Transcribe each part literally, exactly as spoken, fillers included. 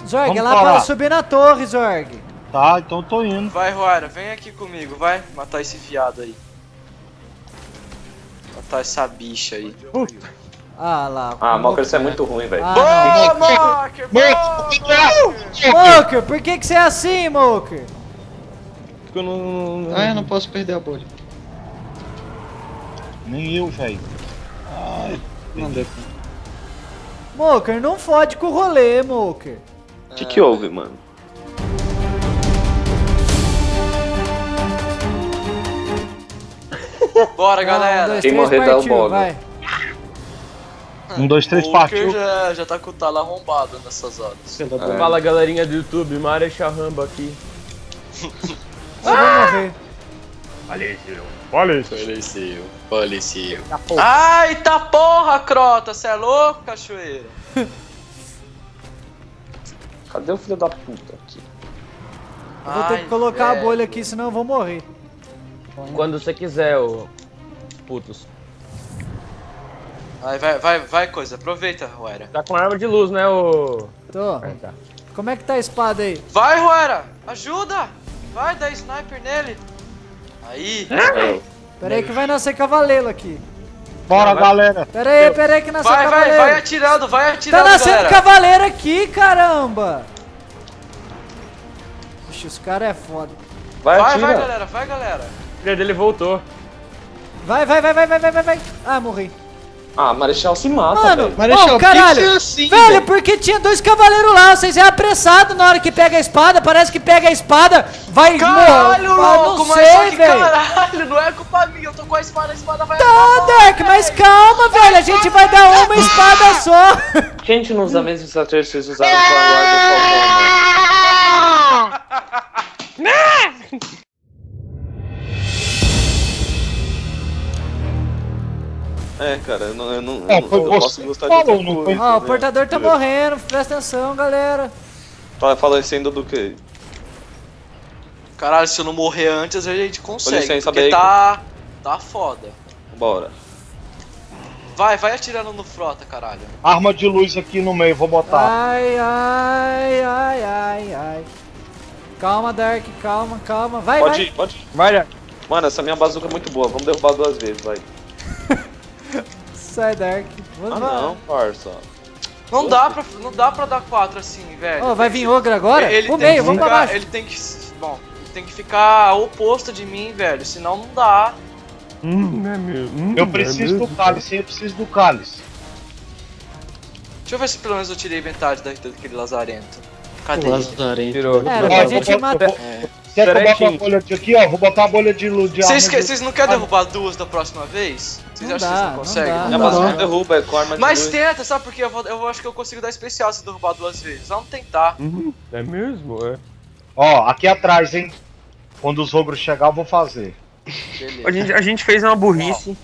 Zorg, Vamos é lá parar. para subir na torre, Zorg. Tá, então eu tô indo. Vai, Roara, vem aqui comigo, vai matar esse fiado aí. Matar essa bicha aí. Puta. Ah lá. Ah, Mocker, você é muito ruim, velho. Ah, Boa, Mocker! Boa, Mocker! Moker, por que que você é assim, Moker? Porque eu não, não... Ah, eu não posso perder a bolha. Nem eu, velho. Ai, Não deu. Moker, não fode com o rolê, Moker. O que que houve, mano? Bora, Um, galera! dois, Quem três, morrer dá o partiu, bolo. vai. um, dois, três, Mocker partiu. já, já tá com o talo arrombado nessas horas. Pela É. bolha. Fala, galerinha do YouTube, Marechal Rambo aqui. Eu vou morrer. Faleceu. Faleceu. Faleceu, faleceu. Ai, tá porra, Crota! Cê é louco, cachoeira? Cadê o filho da puta aqui? Eu vou ter Ai, que colocar velho. a bolha aqui, senão eu vou morrer. Quando você quiser, ô... putos. Vai, vai, vai, vai, coisa. Aproveita, Roera. Tá com arma de luz, né, ô... Tô. Ah, tá. Como é que tá a espada aí? Vai, Roera! Ajuda! Vai, dá sniper nele. Aí. É. Pera aí que vai nascer cavaleiro aqui. Bora, Vai. galera. Pera aí, pera aí que nasceu Vai, vai, cavaleiro. vai atirando, vai Tá atirando, nascendo galera. cavaleiro aqui, caramba. Ixi, os caras é foda. Vai, Vai, atira. vai, galera, vai, galera. O filho dele voltou. Vai, vai, vai, vai, vai, vai, vai, vai. Ah, morri. Ah, Marechal se mata, Mano, velho. Marechal, oh, por que que caralho. você é assim, velho, velho? porque tinha dois cavaleiros lá, vocês é apressado na hora que pega a espada, parece que pega a espada, vai Caralho, morrer. Ah, louco, não mas só sei, que velho. caralho, não é culpa minha, eu tô com a espada, a espada vai... Tá, Dark, mas calma, velho, a gente vai dar uma espada só. Por que a gente não usa a mesma estratégia que vocês usaram com a guarda do Falcão, mano? É, cara, eu não, eu não, eu É, não, foi eu você posso que gostar falou, de não outra foi? coisa, Ó, o né? portador tá morrendo, presta atenção, galera. Tá falecendo do quê? Caralho, se eu não morrer antes, a gente consegue, licença, porque Bacon. tá... tá foda. Bora. Vai, vai atirando no frota, caralho. Arma de luz aqui no meio, vou botar. Ai, ai, ai, ai, ai. Calma, Dark, calma, calma. Vai, Pode vai. ir, pode ir. Vai, Dark. Mano, essa minha bazuca é muito boa, vamos derrubar duas vezes, vai. Sai, Dark. Vamos Ah lá. não, parça. Não dá pra, não dá pra dar quatro assim, velho. Ó, vai vir ogro agora? Ele Pro tem meio, que vamos pra ficar, baixo. ele tem que... Bom, ele tem que ficar oposto de mim, velho, senão não dá. Hum, não é mesmo. Hum, Eu preciso do cálice, eu preciso do cálice. Deixa eu ver se pelo menos eu tirei metade da- daquele lazarento. Cadê O ele? Lazarento. Tirou. É, era Ó, pra eu gente vou- matar. eu vou- Quer que eu bote uma bolha de aqui, ó? Vou botar uma bolha de luz de arma. Vocês, que- de- vocês não querem derrubar duas da próxima vez? Vocês Não acham dá, que vocês não não conseguem? dá. Minha Não, bazuca não. derruba, é com arma de Mas luz. tenta, sabe? Porque eu, vou, eu acho que eu consigo dar especial se derrubar duas vezes. Vamos tentar. Hum, é mesmo? É. Ó, aqui atrás, hein? Quando os ogros chegar, eu vou fazer. Beleza. A gente, a gente fez uma burrice.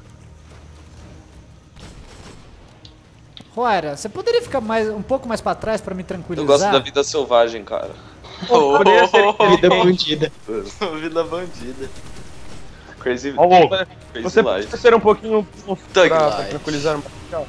Roera, você poderia ficar mais, um pouco mais pra trás pra me Eu tranquilizar? gosto da vida selvagem, cara. Oh, Poderia ser Vida bandida. Vida bandida. Crazy, Ó, o ogro. crazy Você life. pode ser um pouquinho pra, Thug pra life. tranquilizar um pouco.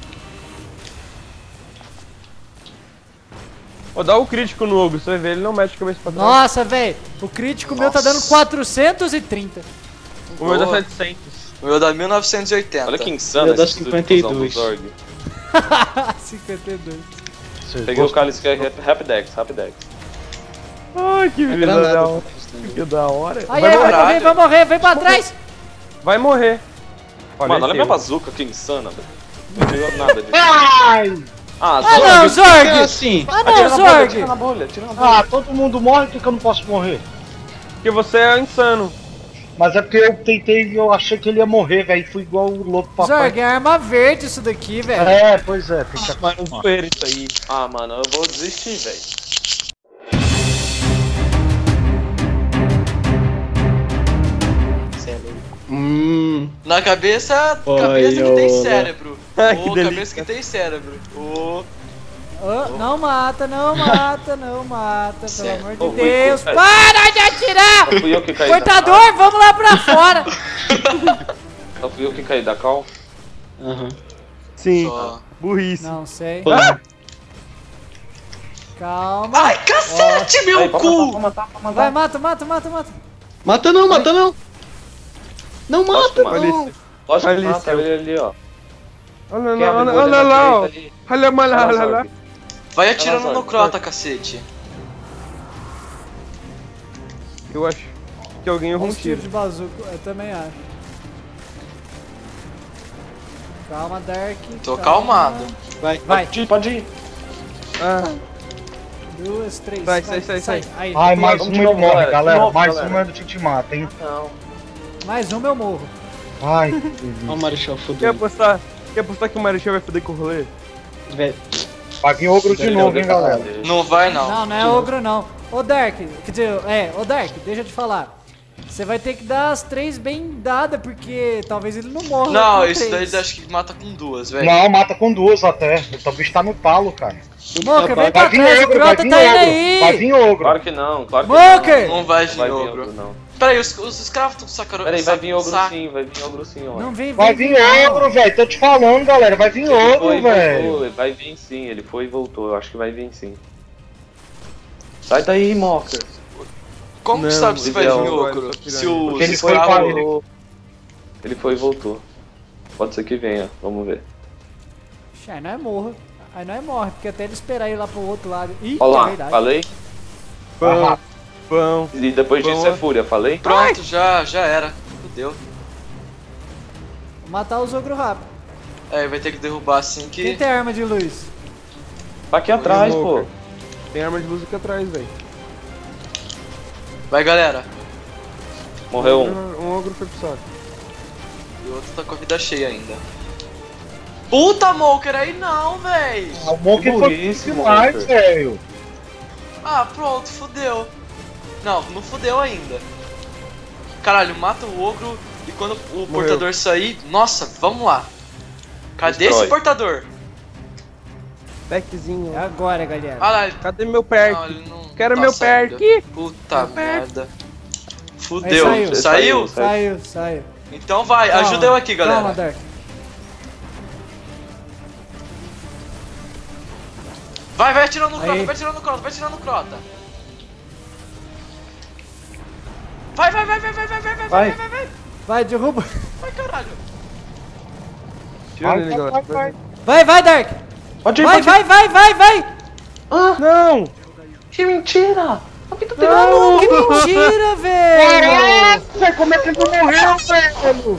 Vou dar o crítico no ogro, você vai ver, ele não mete a cabeça pra trás. Nossa, velho, o crítico meu tá dando Nossa. quatrocentos e trinta. O meu dá Boa. setecentos. O meu dá mil novecentos e oitenta. Olha que insano Eu dou esse estudo cinquenta e de fusão do dois. Zorg. cinquenta e dois. Vocês Peguei o gostam? cálice que é Rap- Rapidex, Rapidex. Ai, que É vida da granada. hora. Que da hora. Ai, Vai ai, vai morrer. morrer, vai morrer, vem pra trás. Vai morrer. Mano, olha ele minha deu. bazuca, que insana, velho. Não deu nada disso. Ai! Ah, Ah, Zorg. não, É Zorg. assim. Ah, Tira não, na bolha, Zorg. tira na bolha, tira na bolha. Ah, todo mundo morre, por que que eu não posso morrer? Porque você é insano. Mas é porque eu tentei e eu achei que ele ia morrer, velho. Fui igual o louco papai. Zorg, é arma verde isso daqui, velho. É, pois é, tem que Mano, zoeira isso aí. Ah, mano, eu vou desistir, velho. Hum. Na cabeça, Olha, cabeça que tem olha. cérebro. Ah, que Ô, delícia. cabeça que tem cérebro. Ô, Oh, não mata, não mata, não mata, pelo Certo. amor de Ô, Rui, Deus. cara. Para de atirar! Só fui eu que caí da Portador, vamos lá pra fora. cal. Só fui eu que caí da cal. Aham. Sim, só. burrice. Não sei. Pô, Calma. Ai, cacete, meu Aí, pra cu! matar, pra matar, pra matar. Vai, mata, mata, mata, mata. Mata não, mata não. Não mata, Olha não. isso. Lógico que Olha mata isso. ele ali, ó. Olha Quem lá, abre olha, o olho olha na lá, ó. direita ali. Olha, olha, Olha olha lá, lá. Zorg. Vai atirando Vai lá, no Zorg. crota, cacete. Eu acho que alguém errou um Os tiros tiro. de bazuca, eu também acho. Calma, Dark. Tô calma. calmado. Vai. Vai, Pode ir, pode ir. Ah, duas, três. Sai, sai, sai, sai. Aí, Ai, mais Vamos um de ele novo, morre, galera. galera. De novo, Mais galera. um é do que te mata, hein? Não. mais um eu morro. Ai, que Olha delícia. o Marechal quer fudendo. apostar? Quer apostar que o Marechal vai foder com o rolê? Velho. Vai vir ogro de novo, hein, galera. Não vai, não. Não, não é ogro não. Ô Dark, quer dizer, é, ô Dark, deixa eu te falar. Você vai ter que dar as três bem dadas, porque talvez ele não morra. Não, com isso daí três. acho que mata com duas, velho. Não, mata com duas até. O bicho tá no talo, cara. Moker, vem Vai pra vir trás, o ogro, vai Crota vir tá indo ogro. aí. Vai vir ogro. Claro que não, claro que Moker! Não vai vir Vai vir ogro. ogro, não. Peraí, os, os escravos estão sacando. Peraí, vai vir ogro saco. sim, vai vir ogro sim, ó. Não vem, Vai vem, vir vem, não. ogro, velho. Tô te falando, galera. Vai vir Ele foi ogro, e velho. voltou, vai vir sim, ele foi e voltou, eu acho que vai vir sim. Sai daí, Mocker. Como que Não, sabe se vai Miguel, vir agora, ogro? tô tirando. Se o Porque ele os foi escravos- pra- Ele... ele foi e voltou. Pode ser que venha, vamos ver. Ixi, aí não é morro. Aí não é morre, porque até ele esperar ir lá pro outro lado. Ih, Olha é lá, verdade. falei? Pão, pão. E depois disso Boa. é fúria, falei? Pronto, já, já era. Fudeu. Vou matar os ogro rápido. É, vai ter que derrubar assim Quem que. tem arma de luz? Tá aqui atrás, pô. Moker. Tem arma de luz aqui atrás, velho. Vai, galera. Morreu um. Um ogro foi pro saco. E o outro tá com a vida cheia ainda. Puta, Moker, aí não, véi. O Monkey Que foi burrice, demais, Moker. velho. Ah, pronto, fudeu. Não, não fudeu ainda. Caralho, mata o ogro e quando o portador sair. Nossa, vamos lá. Cadê Destrói. esse portador? Packzinho. É agora, galera. Ah lá, ele. Cadê meu Não, perk? ele não Quero tá meu saindo. perk. Puta Meu merda. Aí Fudeu. saiu. Saiu? Saiu, saiu. Então vai, Calma, ajuda eu aqui, galera. Calma, Dark. Vai, vai atirando no Aí. crota, vai atirando no crota, vai atirando no crota. Vai, vai, vai, vai, vai, vai, vai, vai, vai, vai, vai, Vai, derruba. vai, caralho. Tira Vai, ele, vai, galera. vai, vai. Vai, vai, Dark. Pode ir, Vai, pode vai, vai, vai, vai. Não! Que mentira! Não, que mentira, velho. Caraca, como é que ele não morreu, velho?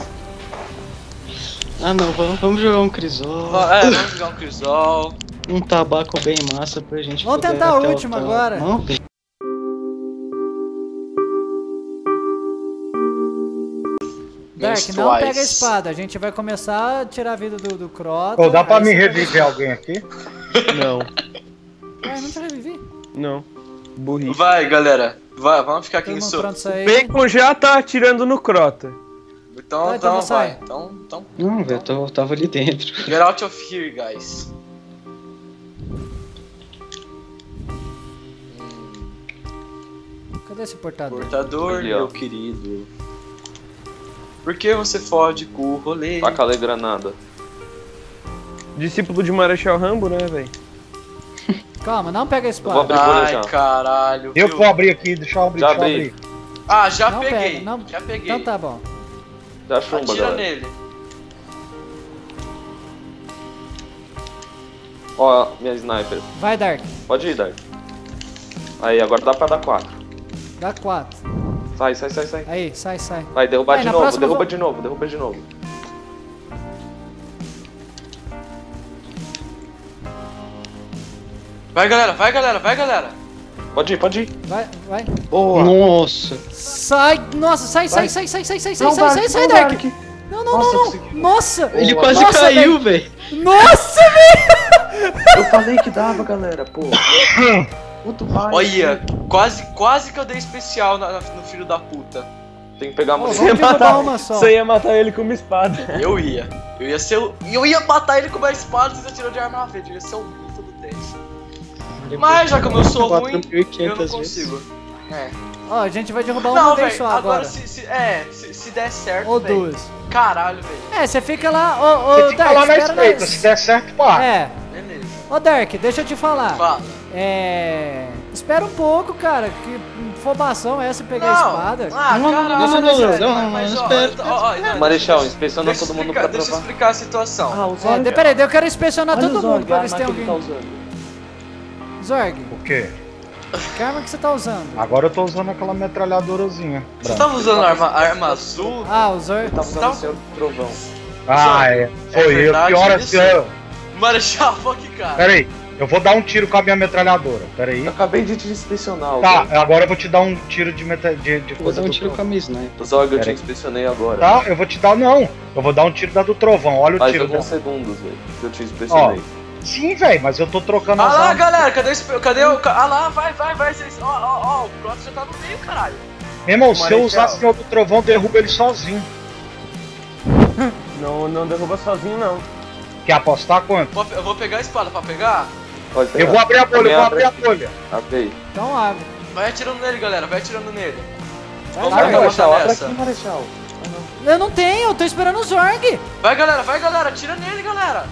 Ah não, vamos, vamos jogar um crisol. Va- É, vamos jogar um crisol. Um tabaco bem massa pra gente Vamos poder tentar a até o última tal. agora. Não, velho. Dark, não Menstruais. pega a espada. A gente vai começar a tirar a vida do, do Crota. Pô, dá pra aí me você reviver alguém aqui? Não, pega- Ué, não te revivi? não. Burrice. Vai, galera. Vai, vamos ficar aqui Todo em mundo so... pronto, isso aí. Bacon já tá atirando no crota. Então, Vai, então, então sai. vai. Então, então. Não, velho, eu tava- eu tava ali dentro. Get out of here, guys. Cadê esse portador? Portador, Ali, ó. meu querido. Por que você fode com o rolê? Taca ali granada. Discípulo de Marechal Rambo, né, velho? Calma, não pega a Eu vou espada. abrir bolha Ai, já. caralho. Eu viu? vou abrir aqui, deixa eu abrir, Já deixa eu abri. abrir. Ah, já Não peguei. pega, não- Já peguei. Então tá bom. Já chumba, Atira galera. nele. Ó, minha sniper. Vai, Dark. Pode ir, Dark. Aí, agora dá pra dar quatro. Dá quatro. Sai, sai, sai, sai. Aí, sai, sai. Vai, derrubar Aí, de na novo, próxima eu derruba vou- de novo, derruba de novo. Vai, galera, vai, galera, vai, galera. Pode ir, pode ir. Vai, vai. Boa. Nossa. Sai, nossa, sai, sai, sai, sai, sai, sai, sai, Não, sai, Dark, sai, sai, não, Dark. Dark. Não, não, Nossa, não, consegui. não. Nossa. Ele Boa. quase Nossa, caiu, velho. Nossa, velho. Eu falei que dava, galera, pô. Puto pai. Olha, quase, quase que eu dei especial na- na- no filho da puta. Tem que pegar a Ô, munição. vamos derrubar uma só. Você ia matar ele com uma espada. Eu ia. Eu ia ser o... Eu ia matar ele com uma espada se você tirou de arma verde. Eu ia ser o mito do dez. Mas já como eu sou ruim, quatro mil e eu não quinhentas consigo. É. Ó, a gente vai derrubar uma Não, vez velho, só agora, agora. se, se- é, se, se der certo, Ou véi. duas. Caralho, velho. É, você fica lá, ô, ô, Você fica Dark, lá na espera espreita, nós. se der certo, pá. É. Beleza. Ô, Dark, deixa eu te falar. Fala. É... Espera um pouco, cara, que informação é essa pegar a espada? Ah, Não, caralho, não, não, mas, não, é, não, mas, não, ó, espera. ó, ó, não, Marechal, deixa- inspeciona deixa eu todo mundo explicar- pra Deixa eu provar. explicar a situação. Ah, o É, Zorg. de- peraí, eu quero inspecionar Olha todo o Zorg, mundo pra a ver se tem arma que ele alguém. tá usando. Zorg, O quê? que arma que você tá usando? Agora eu tô usando aquela metralhadorazinha. Você branca. tava usando arma, arma azul? Ah, o Zorg. Ele tava usando Tá- o Senhor do Trovão. Ah, é. Foi É eu. verdade Pior isso? assim, eu. Marechal, fuck, cara. Pera aí. Eu vou dar um tiro com a minha metralhadora. Pera aí. Eu acabei de te inspecionar, Tá, Zorg. agora eu vou te dar um tiro de, meta, de, de Vou coisa dar um do tiro com a trovão. minha sniper. Zorg, eu Pera te aí. inspecionei agora. Tá, eu vou te dar, não. Eu vou dar um tiro da do trovão. Olha o Faz tiro alguns dela. segundos, velho, que eu te inspecionei. Sim, velho, mas eu tô trocando Ah as lá, armas. galera, cadê esse. Cadê o. Ah lá, vai, vai, vai. Vocês, ó, ó, ó, o Proto já tá no meio, caralho. Meu irmão, se eu Marechal. usar Senhor do Trovão, derruba ele sozinho. Não, não derruba sozinho, não. Quer apostar quanto? Vou- Eu vou pegar a espada pra pegar. Pode pegar. Eu vou abrir a bolha, eu Também vou abre abrir a bolha. Abre aí. Então abre. Vai atirando nele, galera, vai atirando nele. Vai, Vamos Zorg. pegar uma Marechal, abre nessa. aqui, Marechal. Eu não tenho, eu tô esperando o Zorg. Vai, galera, vai, galera, atira nele, galera.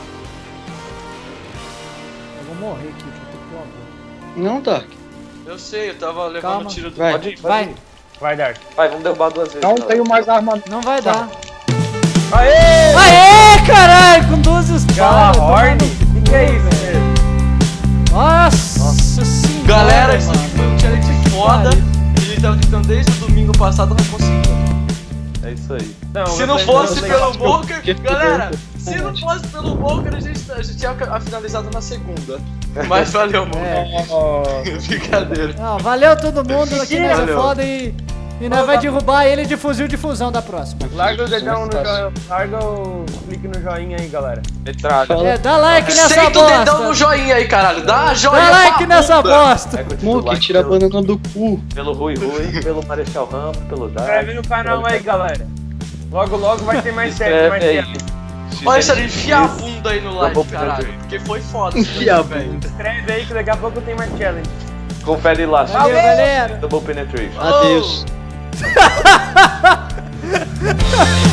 Eu vou morrer aqui, vou ter que pular a bola. Não, Dark. Eu sei, eu tava levando Calma. tiro do. Vai. Pode ir, pode Vai. ir. Vai, Dark. Vai, vamos derrubar duas vezes. Não galera. tenho mais arma. Não vai dar. Aê! Aê, caralho, com duas Gala espadas. Horn? tomando O que, que é cu, isso, velho. velho? Nossa senhora. Galera, isso mano. aqui foi um challenge foda. A gente tava tentando desde o domingo passado, não conseguiu. É isso aí. Não, Se eu não tô- fosse eu tô- pelo Bunker, que- galera, se não fosse pelo Bunker, a gente, a gente tinha finalizado na segunda. Mas valeu, mano. É. Brincadeira. Não, valeu todo mundo aqui nessa Valeu. foda e, e nós vai derrubar ele de fuzil de fusão da próxima. Larga o dedão no joinha. Larga o clique no joinha aí, galera. Metralha. Fala. É, dá like nessa Senta o dedão no bosta. joinha aí, caralho. Dá joinha Dá like pra nessa bunda. bosta. É, continua Como o que like tira a pelo, banana do cu? pelo Rui Rui, pelo Marechal Rambo, pelo Dark. Inscreve no canal aí, galera. Logo, logo vai ter mais série, Inscreve mais aí. série. Olha isso ali, enfia a bunda aí no like, vou caralho. pedir. Porque foi foda. Enfia a velho. bunda. Inscreve aí que daqui a pouco tem mais challenge. Confere lá, Valeu, galera. Double Penetration. Adeus.